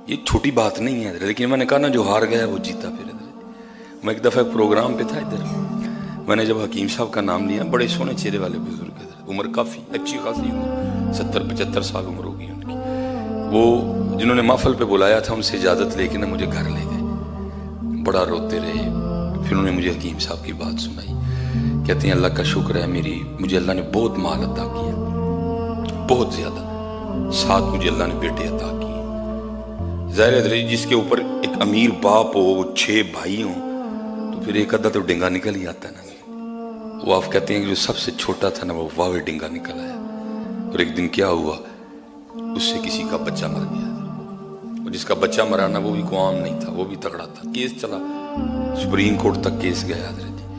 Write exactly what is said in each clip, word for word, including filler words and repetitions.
ये छोटी बात नहीं है, लेकिन मैंने कहा ना जो हार गया वो जीता फिर। मैं एक दफ़ा एक प्रोग्राम पे था इधर, मैंने जब हकीम साहब का नाम लिया, बड़े सोने चेहरे वाले बुजुर्ग इधर, उम्र काफ़ी अच्छी खासी उम्र, सत्तर पचहत्तर साल उम्र होगी उनकी। वो जिन्होंने महफल पे बुलाया था उनसे इजाज़त लेके ना मुझे घर ले गए, बड़ा रोते रहे। फिर उन्होंने मुझे हकीम साहब की बात सुनाई, कहते हैं अल्लाह का शुक्र है, मेरी मुझे अल्लाह ने बहुत माल अता किया, बहुत ज़्यादा, साथ मुझे अल्लाह ने बेटे अता किए। ज़ाहिर है जिसके ऊपर एक अमीर बाप हो, छः भाई हों, तो फिर एक अद्धा तो डिंगा निकल ही आता है ना। वो आप कहते हैं कि जो सबसे छोटा था ना वो वावे डिंगा निकल आया। और एक दिन क्या हुआ, उससे किसी का बच्चा मर गया, और जिसका बच्चा मरा ना वो भी कोई आम नहीं था, वो भी तगड़ा था। केस चला, सुप्रीम कोर्ट तक केस गया हजरत जी,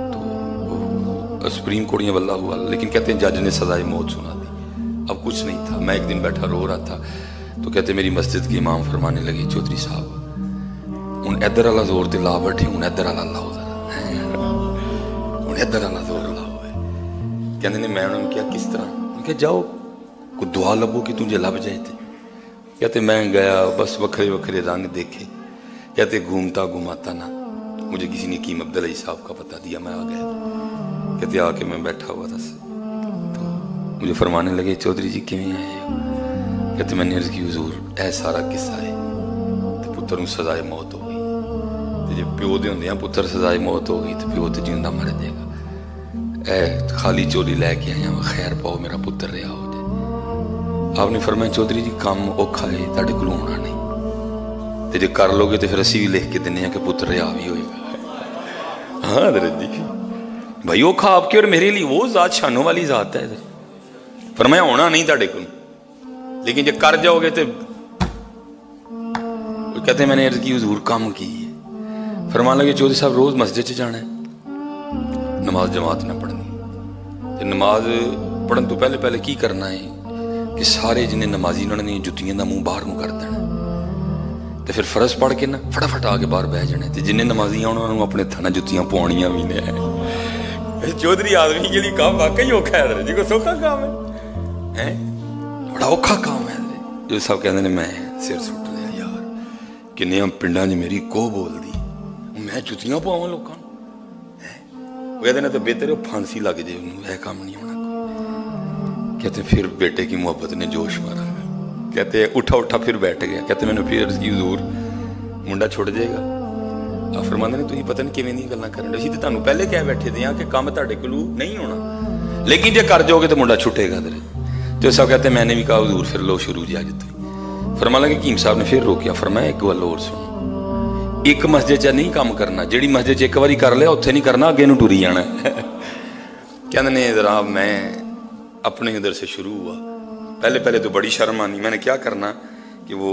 तो सुप्रीम कोर्ट ये वल्ला हुआ, लेकिन कहते हैं जज ने सजाए मौत सुना दी। अब कुछ नहीं था, मैं एक दिन बैठा रो रहा था, तो कहते मेरी मस्जिद के इमाम फरमाने लगे, चौधरी साहब हूँ इधर वाला जोर तो ला बैठे, हूँ इधर वाला लाओ जरा, हूँ इधर वाला जोर लाओ। कहते ने मैं उन्होंने क्या किस तरह, क्या जाओ कोई दुआ लबो कि तुझे लब जाए थे। कहते मैं गया, बस वखरे वखरे रंग देखे, कहते घूमता घुमाता ना मुझे किसी ने हकीम अब्दुल्ला साहब का पता दिया, मैं आ गया। कहते आके मैं बैठा हुआ था, तो मुझे फरमाने लगे चौधरी जी किवें आए हो। कहते मैंने अर्ज़ की हुजूर ऐ सारा किस्सा है, तो पुत्र नूं सजाए मौत हो गई, तो जे प्यो दे हुंदियां पुत्र सजाए मौत हो गई तो प्यो तो जिंदा मर जाएगा। ऐ खाली चोली लैके आया, खैर पाओ मेरा पुत्र रहा हो जाए। आपने फरमाया चौधरी जी काम औखा है, तुहाडे कोल होना नहीं, तो जे कर लोगे तो फिर असीं भी लिख के दिन्ने कि पुत्र रहा भी होएगा। हाँ हज़रत जी भाई औखा आपके और मेरे लिए वो ज़ात शानों वाली ज़ात है। फरमाया होना नहीं तुहाडे कोल, लेकिन जब कर जाओगे तो कहते मैंने अर्ज़ की हुजूर काम की है। फरमान लगे चौधरी साहब रोज मस्जिद च जाना है, नमाज जमात ना पढ़नी, नमाज पढ़न तो पहले पहले की करना है कि सारे जिन्हें नमाजी उन्होंने जुत्तियां का मुंह बाहर को कर देना, तो फिर फर्ज पढ़ के ना फटाफट आके बाहर बह जाने, तो जिन्हें नमाजी उन्होंने अपने थाना जुत्तियां पवानियां भी ने। चौधरी आदमी के लिए काम वाकई औखा है जी, कोई सौखा काम है, है? बड़ा औखा काम है। जो सब कहते हैं मैं सिर सुट लिया यार, किन्ने पिंडा च मेरी को बोल दी, मैं जुतियां पवां लोगों को, कहते ना तो बेहतर फांसी लग जाए, उन्होंने यह काम नहीं होना कोई। कहते फिर बेटे की मोहब्बत ने जोश मारा, कहते उठा उठा फिर बैठ गया। कहते मैंने फिर अर्ज़ की हुजूर मुंडा छुट जाएगा। आप फरमाते ने तुसीं पता नहीं किवें दी गल्लां करन दे, असीं ते तुहानूं पहले कह बैठे थे कि काम तुहाडे कोलों नहीं होना, लेकिन जे कर जाओगे तो मुंडा छुटेगा। तो सब कहते मैंने भी कहा हुजूर फिर लो शुरू जी आज तो। फरमान लगे हकीम साहब ने फिर रोकिया, फरमाया एक गल होर सुनो, एक मस्जिद च नहीं काम करना, जिहड़ी मस्जिद च एक बारी कर लिया उत्थे नहीं करना, अगे नूं टुरी जाना। कहते ने जरा मैं अपने इधर से शुरू हुआ, पहले पहले तो बड़ी शर्म आनी, मैंने क्या करना कि वो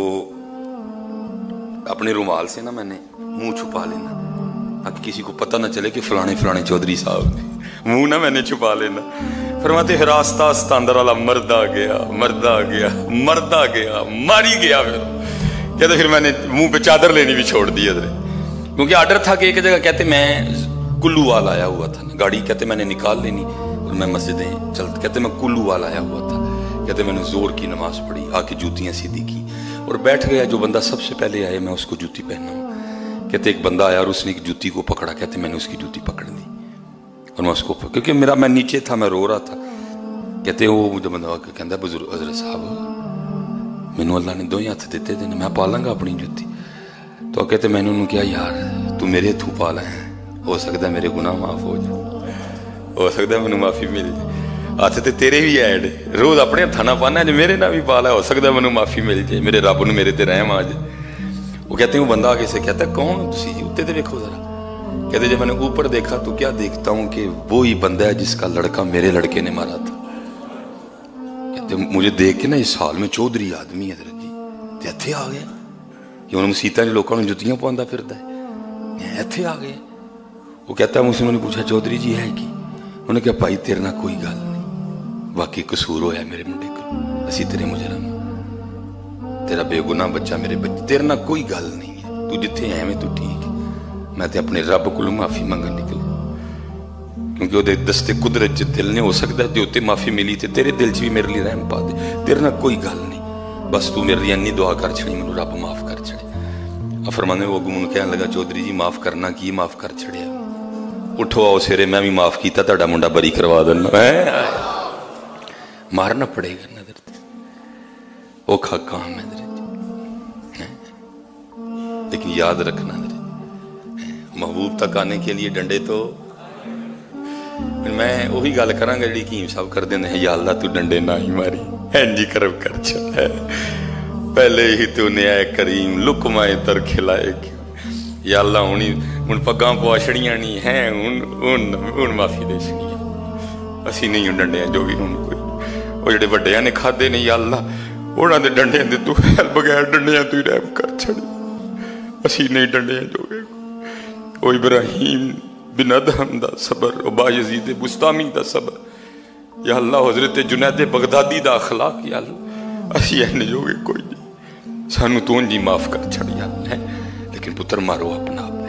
अपने रुमाल से ना मैंने मुंह छुपा लेना ताकि किसी को पता ना चले कि फलाने फलाने चौधरी साहब ने, मुंह ना मैंने छुपा लेना। फरमाते फिर आस्ता आस्ता अंदर वाला मर्द आ गया, मर्द आ गया, मर्द आ गया, मारी गया। फिर कहते फिर मैंने मुंह पे चादर लेनी भी छोड़ दी अदरे, क्योंकि आर्डर था कि एक जगह कहते मैं कुल्लू वाल आया हुआ था ना, गाड़ी कहते मैंने निकाल लेनी और मैं मस्जिदें चलते, कहते मैं कुल्लू वाल आया हुआ था। कहते मैंने जोर की नमाज पढ़ी, आके जूतियाँ सीधी की और बैठ गया। जो बंदा सबसे पहले आया मैं उसको जूती पहना। कहते एक बंदा आया और उसने एक जूती को पकड़ा, कहते मैंने उसकी जूती पकड़ ली और मैं उसको, क्योंकि मेरा मैं नीचे था, मैं रो रहा था। कहते वो मुझे बंदा कहता बुजुर्ग हजरत साहब मैनू अल्लाह ने दो ही हथ दिते थे, मैं पालांगा अपनी जूती। तो कहते मैंने उन्होंने क्या यार तू मेरे हथों पाला है, हो सकता है मेरे गुनाह माफ हो जाए, हो सकता है मैनू माफी मिल जाए। हथ तो तेरे भी ऐड रोज अपने हथा ना पाना, जो मेरे ना भी पाला, हो सकता है मैनू माफी मिल जाए, मेरे रब ने मेरे ते रहम आ जाए। वो कहते हैं वो बंदा आगे से कहता कौन तुसी जी, उत्ते तो देखो जरा। कहते जब मैंने ऊपर देखा तो क्या देखता हूँ कि वो ही बंदा है जिसका लड़का मेरे लड़के ने मारा था। कहते मुझे देख के ना इस साल में चौधरी आदमी है जी, ते इत्थे आ गया कि उन्होंने मसीतां लोगों ने जुतियां पाउंदा फिरदा है, इत्थे आ गए। वो कहता मुझसे मैंने पूछा चौधरी जी है कि, उन्होंने कहा भाई तेरे ना कोई गल नहीं, बाकी कसूर होया मेरे मुंडे को, असी तेरे मुजरम, तेरा बेगुनाह बच्चा मेरे बच्चे, तेरे ना कोई गल नहीं है, तू जिथे एवें तू ठीक है। मैं तो अपने रब को माफी मंगन निकल, क्योंकि वो दस्ते कुदरत च दिल ने हो सकता है जो उत्ते माफी मिली तो तेरे दिल च भी मेरे लिए रहम पा दे, तेरे ना कोई गल नहीं। بس تو میری اینی دعا کر چھڑی مینوں رب معاف کر چھڑے۔ فرمانے وہ اگوں کہنے لگا چودھری جی معاف کرنا کی معاف کر چھڑیا، اٹھو آؤ سیرے میں بھی معاف کیتا تہاڈا منڈا بری کروا دینا۔ مارنا پڑے گا نظر تے اوکھا کام ہے درے، لیکن یاد رکھنا درے محبوب تک آنے کے لیے ڈنڈے تو میں وہی گل کراں گا جڑی حکیم صاحب کر دیندے ہیں، یا اللہ تو ڈنڈے نہ ہی ماری اینجی کرم کر چھڑا، پہلے ہی تو نے اے کریم لقمہ تر کھلائے کیوں، یا اللہ ہونی ہن پگاں پوا چھڑیاں نہیں ہیں، ہن ہن ہن معافی دے چھڑیاں، اسی نہیں ڈنڈیاں جو بھی ہن کوئی وہ جڑے وڈیاں نے کھادے نے، یا اللہ انہاں دے ڈنڈیاں دے تو بغیر ڈنڈیاں تو ہی رحم کر چھڑی، اسی نہیں ڈنڈیاں جو گے۔ او ابراہیم بن ادہم دا صبر، او با یزید بستامی دا صبر، یا اللہ حضرت جنید بغدادی دا اخلاق، یا اللہ اسی اینے جو گے کوئی نہیں، سانو تو انجی معاف کر چھڑ یا اللہ، لیکن پتر مارو اپنا آپ۔